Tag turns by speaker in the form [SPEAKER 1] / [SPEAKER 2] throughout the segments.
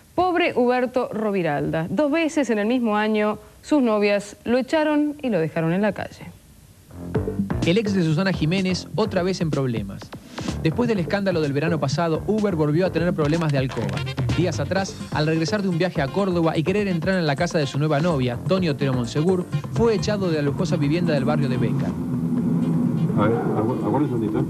[SPEAKER 1] Pobre Huberto Roviralda. 2 veces en el mismo año sus novias lo echaron y lo dejaron en la calle.
[SPEAKER 2] El ex de Susana Jiménez otra vez en problemas. Después del escándalo del verano pasado, Huber volvió a tener problemas de alcoba. Días atrás, al regresar de un viaje a Córdoba y querer entrar en la casa de su nueva novia, Toni Otero Monsegur, fue echado de la lujosa vivienda del barrio de Beca.
[SPEAKER 3] A ver, aguarda un segundito.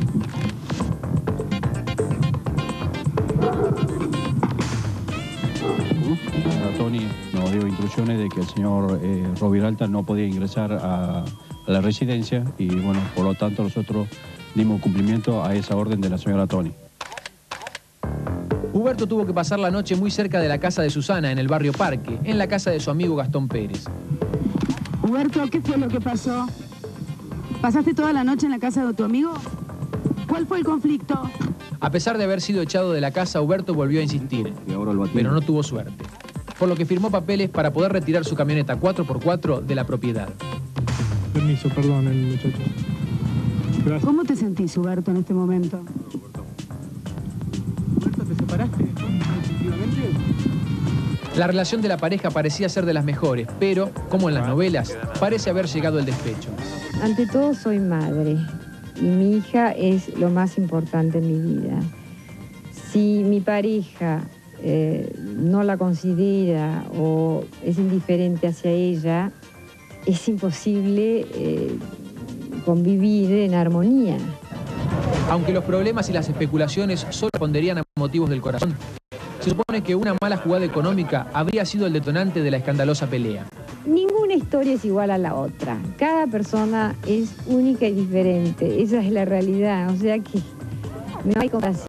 [SPEAKER 4] La Toni nos dio instrucciones de que el señor Roviralda no podía ingresar a la residencia y bueno, por lo tanto nosotros dimos cumplimiento a esa orden de la señora Toni.
[SPEAKER 2] Huberto tuvo que pasar la noche muy cerca de la casa de Susana, en el barrio Parque, en la casa de su amigo Gastón Pérez.
[SPEAKER 5] Huberto, ¿qué fue lo que pasó? ¿Pasaste toda la noche en la casa de tu amigo? ¿Cuál fue el conflicto?
[SPEAKER 2] A pesar de haber sido echado de la casa, Huberto volvió a insistir, pero no tuvo suerte, por lo que firmó papeles para poder retirar su camioneta 4x4 de la propiedad.
[SPEAKER 6] Permiso, perdón, el muchacho. Gracias.
[SPEAKER 5] ¿Cómo te sentís, Huberto, en este momento?
[SPEAKER 6] ¿Huberto, te separaste definitivamente?
[SPEAKER 2] La relación de la pareja parecía ser de las mejores, pero, como en las novelas, parece haber llegado el despecho.
[SPEAKER 7] Ante todo soy madre y mi hija es lo más importante en mi vida. Si mi pareja no la considera o es indiferente hacia ella, es imposible convivir en armonía.
[SPEAKER 2] Aunque los problemas y las especulaciones solo responderían a motivos del corazón, se supone que una mala jugada económica habría sido el detonante de la escandalosa pelea.
[SPEAKER 7] Ninguna historia es igual a la otra. Cada persona es única y diferente. Esa es la realidad. O sea que no hay comparación.